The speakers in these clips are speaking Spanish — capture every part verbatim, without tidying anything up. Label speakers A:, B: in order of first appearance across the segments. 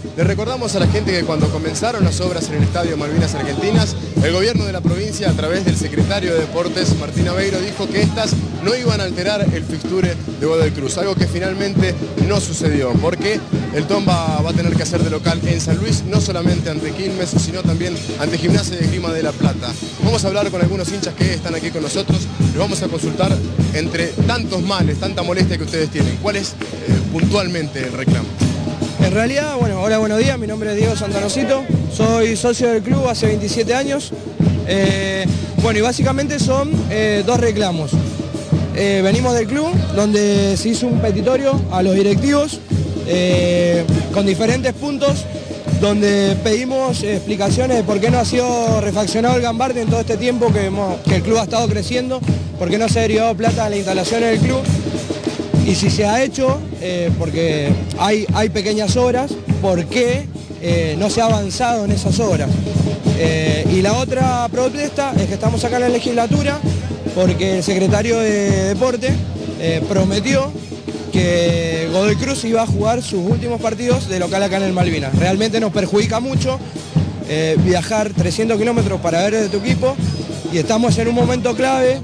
A: Le recordamos a la gente que cuando comenzaron las obras en el Estadio Malvinas Argentinas, el gobierno de la provincia, a través del secretario de Deportes, Martín Aveiro, dijo que estas no iban a alterar el fixture de Godoy Cruz, algo que finalmente no sucedió, porque el Tomba va a tener que hacer de local en San Luis, no solamente ante Quilmes, sino también ante Gimnasia de Esgrima de La Plata. Vamos a hablar con algunos hinchas que están aquí con nosotros, les vamos a consultar entre tantos males, tanta molestia que ustedes tienen, ¿cuál es eh, puntualmente el reclamo?
B: En realidad, bueno, hola, buenos días, mi nombre es Diego Santanocito, soy socio del club hace veintisiete años. Eh, bueno, y básicamente son eh, dos reclamos. Eh, venimos del club, donde se hizo un petitorio a los directivos eh, con diferentes puntos, donde pedimos eh, explicaciones de por qué no ha sido refaccionado el Gambarte en todo este tiempo que, hemos, que el club ha estado creciendo, por qué no se ha derivado plata a la instalación del club. Y si se ha hecho, eh, porque hay, hay pequeñas obras, ¿por qué eh, no se ha avanzado en esas obras? Eh, y la otra protesta es que estamos acá en la legislatura porque el secretario de Deporte eh, prometió que Godoy Cruz iba a jugar sus últimos partidos de local acá en el Malvinas. Realmente nos perjudica mucho eh, viajar trescientos kilómetros para ver de tu equipo y estamos en un momento clave.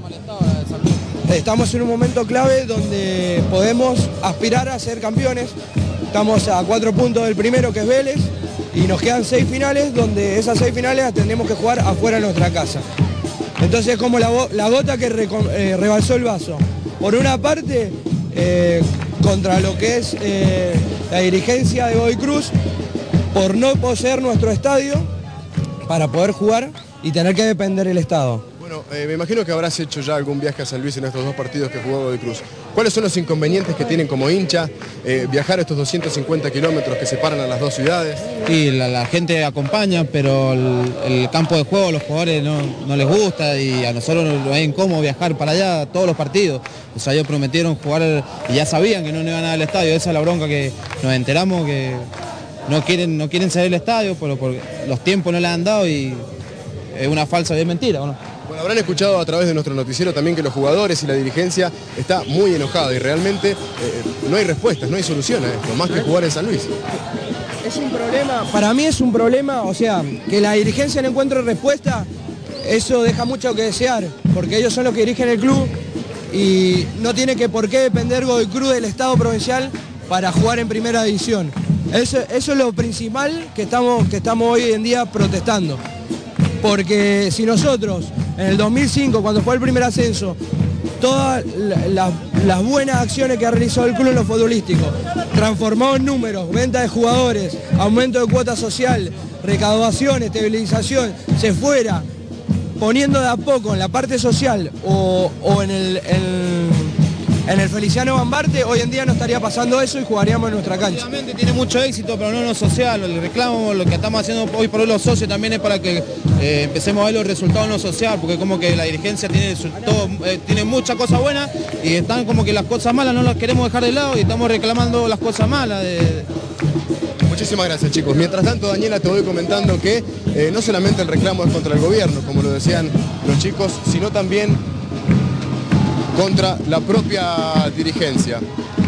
B: Estamos en un momento clave donde podemos aspirar a ser campeones. Estamos a cuatro puntos del primero, que es Vélez, y nos quedan seis finales, donde esas seis finales las tendremos que jugar afuera de nuestra casa. Entonces es como la, la gota que re, eh, rebalsó el vaso. Por una parte, eh, contra lo que es eh, la dirigencia de Godoy Cruz, por no poseer nuestro estadio para poder jugar y tener que depender del Estado.
A: Bueno, eh, me imagino que habrás hecho ya algún viaje a San Luis en estos dos partidos que jugó Godoy Cruz. ¿Cuáles son los inconvenientes que tienen como hincha eh, viajar estos doscientos cincuenta kilómetros que separan a las dos ciudades?
C: Sí, la, la gente acompaña, pero el, el campo de juego a los jugadores no, no les gusta y a nosotros nos es incómodo viajar para allá todos los partidos. O sea, ellos prometieron jugar y ya sabían que no nos iban a dar el estadio. Esa es la bronca que nos enteramos, que no quieren, no quieren salir del estadio, pero porque los tiempos no les han dado y es una falsa y es mentira, ¿o no?
A: Bueno, habrán escuchado a través de nuestro noticiero también que los jugadores y la dirigencia está muy enojada y realmente eh, no hay respuestas, no hay solución a esto, más que jugar en San Luis.
B: Es un problema, para mí es un problema, o sea, que la dirigencia no encuentre respuesta, eso deja mucho que desear, porque ellos son los que dirigen el club y no tiene que por qué depender Godoy Cruz del Estado provincial para jugar en primera división. Eso, eso es lo principal que estamos, que estamos hoy en día protestando. Porque si nosotros, en el dos mil cinco, cuando fue el primer ascenso, todas la, la, las buenas acciones que ha realizado el club en lo futbolístico, transformado en números, venta de jugadores, aumento de cuota social, recaudación, estabilización, se fuera poniendo de a poco en la parte social o, o en el... En, En el Feliciano Gambarte hoy en día no estaría pasando eso y jugaríamos en nuestra cancha.
C: Obviamente tiene mucho éxito, pero no en lo social. El reclamo, lo que estamos haciendo hoy por hoy los socios también es para que eh, empecemos a ver los resultados en lo social, porque como que la dirigencia tiene, todo, eh, tiene muchas cosas buenas y están como que las cosas malas no las queremos dejar de lado y estamos reclamando las cosas malas. De...
A: Muchísimas gracias, chicos. Mientras tanto, Daniela, te voy comentando que eh, no solamente el reclamo es contra el gobierno, como lo decían los chicos, sino también contra la propia dirigencia.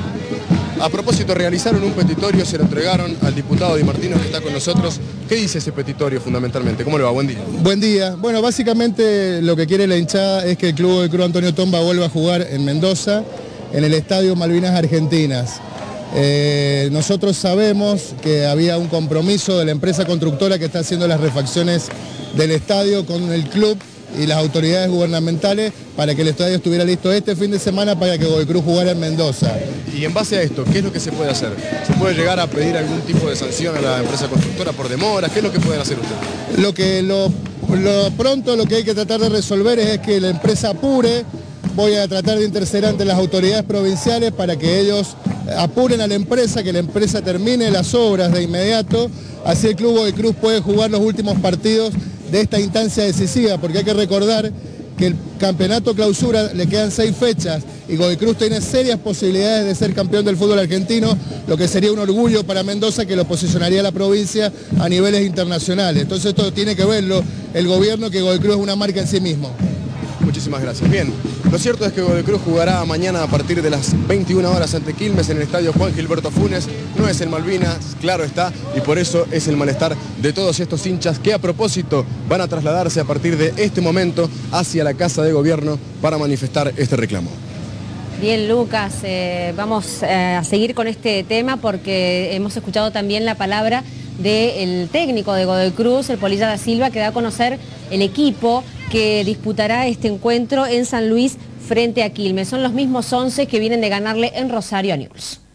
A: A propósito, realizaron un petitorio, se lo entregaron al diputado Di Martino que está con nosotros. ¿Qué dice ese petitorio fundamentalmente? ¿Cómo le va? Buen día.
D: Buen día. Bueno, básicamente lo que quiere la hinchada es que el Club de Cruz Antonio Tomba vuelva a jugar en Mendoza, en el Estadio Malvinas Argentinas. Eh, nosotros sabemos que había un compromiso de la empresa constructora que está haciendo las refacciones del estadio con el club y las autoridades gubernamentales para que el estadio estuviera listo este fin de semana para que Godoy Cruz jugara en Mendoza.
A: Y en base a esto, ¿qué es lo que se puede hacer? ¿Se puede llegar a pedir algún tipo de sanción a la empresa constructora por demoras? ¿Qué es lo que pueden hacer ustedes?
D: Lo que lo, lo pronto lo que hay que tratar de resolver es que la empresa apure. Voy a tratar de interceder ante las autoridades provinciales para que ellos apuren a la empresa, que la empresa termine las obras de inmediato, así el Club Godoy Cruz puede jugar los últimos partidos de esta instancia decisiva, porque hay que recordar que el campeonato clausura le quedan seis fechas y Godoy Cruz tiene serias posibilidades de ser campeón del fútbol argentino, lo que sería un orgullo para Mendoza que lo posicionaría a la provincia a niveles internacionales. Entonces esto tiene que verlo el gobierno, que Godoy Cruz es una marca en sí mismo.
A: Muchísimas gracias. Bien. Lo cierto es que Godoy Cruz jugará mañana a partir de las veintiuna horas ante Quilmes en el estadio Juan Gilberto Funes. No es el Malvinas, claro está, y por eso es el malestar de todos estos hinchas que a propósito van a trasladarse a partir de este momento hacia la Casa de Gobierno para manifestar este reclamo.
E: Bien, Lucas, eh, vamos eh, a seguir con este tema porque hemos escuchado también la palabra del técnico de Godoy Cruz, el Polilla da Silva, que da a conocer el equipo que disputará este encuentro en San Luis frente a Quilmes. Son los mismos once que vienen de ganarle en Rosario a Newell's.